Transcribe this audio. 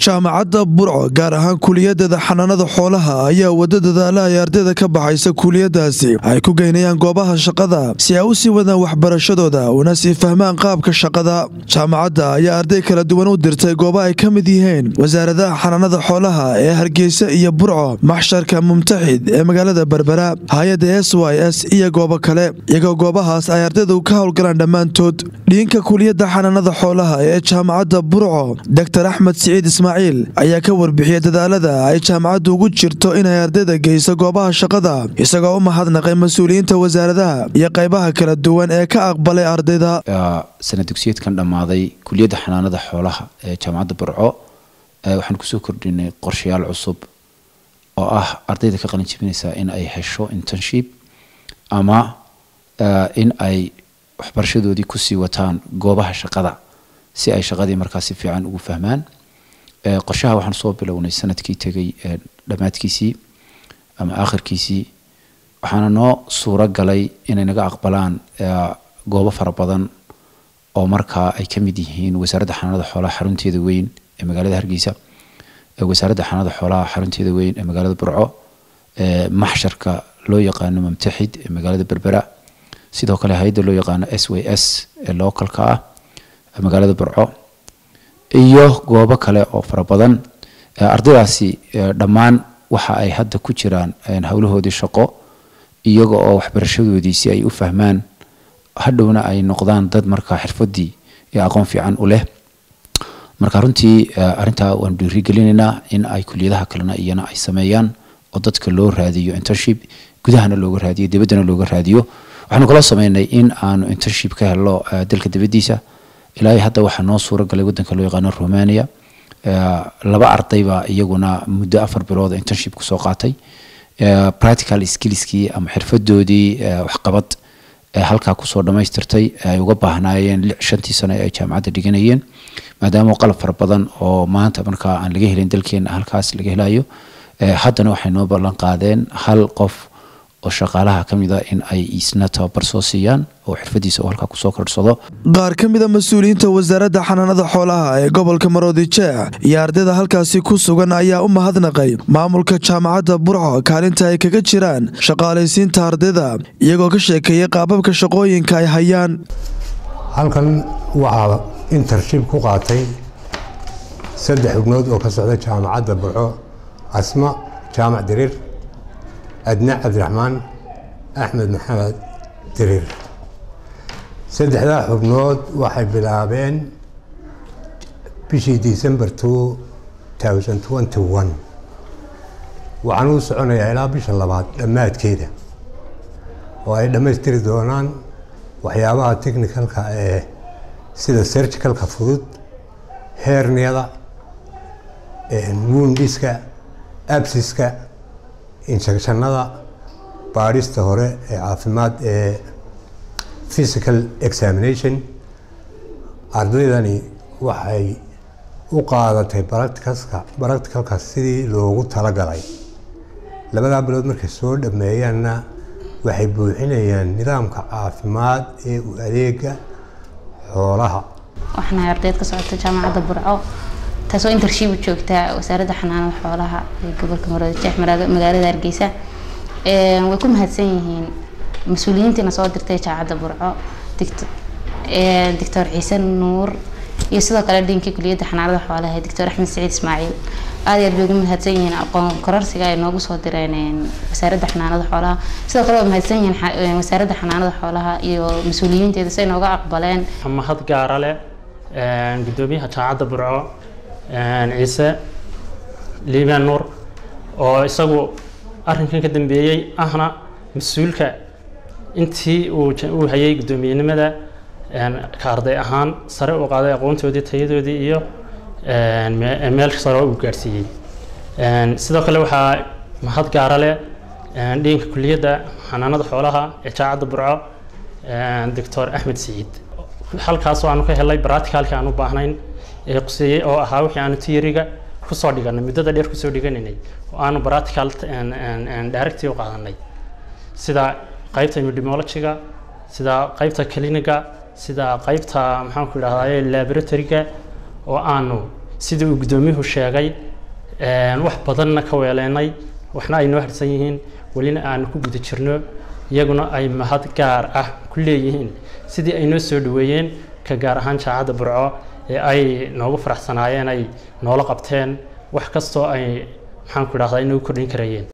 jaamacadda Burco gaar ahaan kuliyadda xanaanada xoolaha ayaa wadada ay ardayda ka baxaysa kuliyadaasi ay ku geynayaan goobaha shaqada si ay u sii wadaan waxbarashadooda una sii fahmaan qaabka shaqada. Jaamacadda ayaa arday kala duwan u dirtay goobo ay ka mid yihiin wasaaradaha xanaanada xoolaha ee Hargeysa iyo Burco, maxsharka Mumtaxid ee magaalada Berbera, hay'adda SYS iyo goobo kale. Iyagoo goobahaas ay ardaydu ka howlgalaan dhammaantood. Dhiinka kuliyadda xanaanada xoolaha ee jaamacadda Burco, Dr. Axmed Siciid Ismaaciil ayaa ka warbixiyay dadaalada ay jaamacaddu ugu jirto inay ardayda geyso goobaha shaqada, isagoo u mahadnaqay mas'uuliyiinta wasaaradaha iyo qaybaha kala duwan ee ka aqbalay ardayda. Sanad dugsiyeedkan dhamaaday kuliyadda xanaanada xoolaha ee jaamacadda Burco waxaan ku soo kordhinay qorshayaal cusub oo ah ardayda ka qalin jebinaysa in ay hesho internship ama in ay waxbarashadoodii ku sii wataan goobaha shaqada si ay shaqadii markaas si fiican ugu fahmaan. qorshaha waxaan soo bilownay sanadkii tagay dhamaadkiisii ama aakhirkiisii waxaana noo suura galay inay naga aqbalaan goobo fara badan oo markaa ay ka mid yihiin wasaaradda xanaanada xoolaha xarunteeda weyn ee magaalada Hargeysa, wasaaradda xanaanada xoolaha xarunteeda weyn ee magaalada Burco, maxsharka loo yaqaano Mumtaxid ee magaalada Berbera, sidoo kale hay'adda loo yaqaano SYS ee localka ah ee magaalada Burco iyo goobo kale oo fara badan. ardaydaasi dhammaan waxa ay hadda ku jiraan hawlahoodii shaqo iyaga oo waxbarashadoodii si ay u fahmaan hadhowna ay noqdaan dad markaa xirfadii iyo aqoon fiican u leh. marka runtii arinta waan dhiirigelinaynaa in ay kuliyadaha kalena iyana ay sameeyaan oo dadka loo raadiyo internship, gudahana looga raadiyo, dibaddana looga raadiyo. waxaanu kala sameynay in aanu internship ka helo dalka dibaddiisa. ilaa hadda waxaa noo suura galay waddanka loo yaqaano Romania, laba arday baa iyaguna muddo 4 bilood internship ku soo qaatay. practical skillskii ama xirfadoodii waxqabad halkaa ku soo dhamaystirtay ay uga baahnaayeen 5 sano ay jaamacadda dhiganayeen, maadaama qalab fara badan oo maanta markaa aan laga helin dalkeena halkaas laga helayo. haddana waxay noo ballan qaadeen hal qof oo shaqaalaha kamid ah in ay isna tababar soo siiyaan oo xirfadiisa oo halka ku soo korsado. qaar kamid ah mas'uuliyiinta wasaaradda xanaanada xoolaha ee gobolka Maroodijeex iyo ardayda halkaasi ku sugan ayaa u mahadnaqay maamulka jaamacadda Burco kaalinta ay kaga jiraan shaqaalaysiinta ardayda, iyagoo ka sheekeeyay qaababka shaqooyinka ay hayaan. halkan waxaa internship ku qaatay 3 xubnood oo ka socda jaamacadda Burco: Asma Jaamac Diriir, أدنى عبد الرحمن، أحمد محمد درير. 3 حبنود waxay bilaabeen bishii December 2021 waxaan u soconayaa ilaa bisha labaad dhammaadkeeda oo ay dhammaystiri doonaan waxyaabaha technicalka ee sida surgicalka fudud, herniada, woundiska, absciska, injectionada, baarista hore ee caafimaad ee physical examination. ardaydani waxay u qaadatay practicalka sidii loogu talagalay. 2 bilood markay soo dhameeyaanna waxay buuxinayaan nidaamka caafimaad ee u adeega xoolaha. waxaan ardayd ka socota jaamacadda Burco taasoo internship joogta wasaaradda xanaanada xoolaha ee gobolka Maroodijeex magaalada Hargeysa. way ku mahadsan yihiin mas'uuliyiintina soo dirtay jaamacadda Burco, Dr. Ciise Nuur iyo sidoo kale dhinkii kuliyadda xanaanada xoolaha Dr. Axmed Siciid Ismaaciil. aad iyo aad bay ugu mahadsan yihiin aqoon kororsiga ay noogu soo direen wasaaradda xanaanada xoolaha. sidoo kale way mahadsan yihiin wasaaradda xanaanada xoolaha iyo mas'uuliyiinteeda si ay nooga aqbaleen. mahad gaar ah leh gudoomiyaha jaamacadda Burco Ciise Liibaan Nuur oo isagu arrinkan ka dambeeyay ahna mas'uulka intii uu hayay gudoomiyenimada ka arday ahaan sare u qaaday aqoontoodii, tayadoodii iyo meel sare u gaarsiiyay. sidoo kale waxaa mahad gaar ah leh dhiinka kuliyadda xanaanada xoolaha ee jaamacadda Burco Dr. Axmed Siciid. halkaas oo aanu ka helay practicalka aan u baahnayn ee quseeyay oo ahaa wixii aanu theory-ga ku soo dhiganay muddada dheer ku soo dhiganay oo aanu practical direct u qaadanay, sida qaybta epidemiology-ga, sida qaybta clinic-ga, sida qaybta maxaan ku yiraahdaa laboratory-ga oo aanu sidii uu gudoomiyuhu sheegay wax badanna ka weeleenay waxna ay noo harsan yihiin walina aan ku guda jirno iyaguna ay mahad gaar ah ku leeyihiin sidii ay noo soo dhaweeyeen ka gaar ahaan jaamacadda Burco ee ay noogu faraxsanaayeen ay noola qabteen wax kastoo ay maxaan ku raahdaa inuu kordhin karayeen